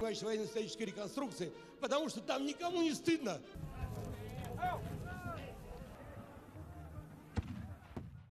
военно-исторической реконструкции, потому что там никому не стыдно.